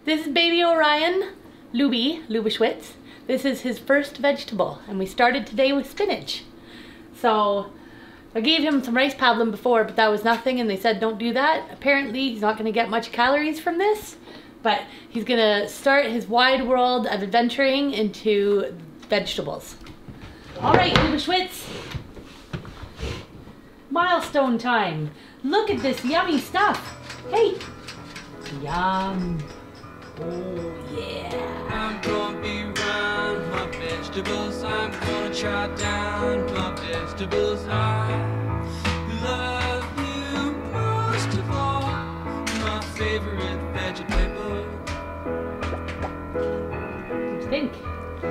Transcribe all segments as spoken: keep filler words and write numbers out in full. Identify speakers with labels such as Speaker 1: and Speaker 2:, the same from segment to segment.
Speaker 1: This is baby Orion, Luby, Lubischwitz. This is his first vegetable, and we started today with spinach. So I gave him some rice pablum before, but that was nothing, and they said don't do that. Apparently he's not going to get much calories from this, but he's going to start his wide world of adventuring into vegetables. All right, Lubischwitz. Milestone time. Look at this yummy stuff. Hey. Yum. Oh, yeah.
Speaker 2: I'm gonna be around my vegetables. I'm gonna try down my vegetables. I love you most of all, my favorite vegetable.
Speaker 1: What do you think?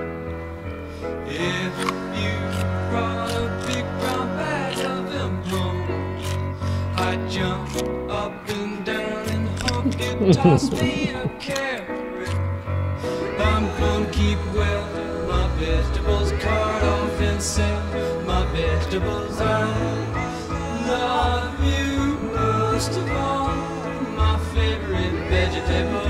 Speaker 2: If you brought a big brown bag of them home, I'd jump up and down and hope you'd toss me a carrot. I'm gonna keep well my vegetables, cut off and sell my vegetables. I love you most of all, my favorite vegetable.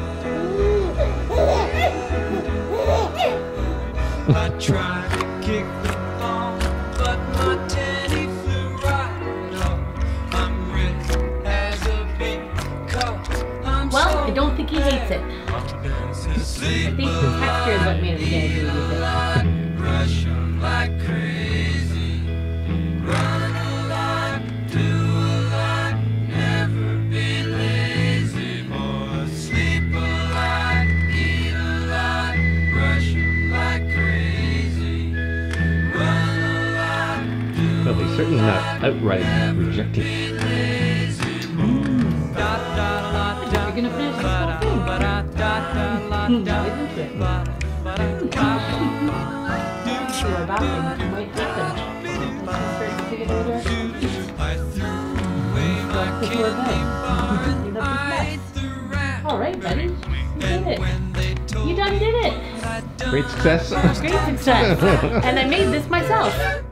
Speaker 2: I tried to kick the ball, but my teddy flew right off. I'm red as a big cup. I'm
Speaker 1: Well,
Speaker 2: so
Speaker 1: I don't think he hates it. I think the texture is what made him get angry with it.
Speaker 2: Rush on like crazy, run a lot, do a lot, never be lazy, boy. Sleep a lot, eat a lot, rush on like crazy, run a lot, do
Speaker 3: Well, he's certainly not outright rejecting.
Speaker 2: be lazy. Da da la da.
Speaker 1: You're gonna finish this whole thing.
Speaker 2: Ba da da da la
Speaker 1: Hmm,
Speaker 2: da.
Speaker 1: isn't it?
Speaker 2: Ba da da da.
Speaker 1: To our bathroom, you might take them. Start to get older.
Speaker 2: I threw away my
Speaker 1: Before
Speaker 2: candy bar
Speaker 1: bed.
Speaker 2: and I ate the wrap.
Speaker 1: All right, buddy. You did
Speaker 2: And
Speaker 1: it.
Speaker 2: when they told
Speaker 1: You done did it.
Speaker 2: me I'd done
Speaker 3: Great success.
Speaker 1: Great success. And I made this myself.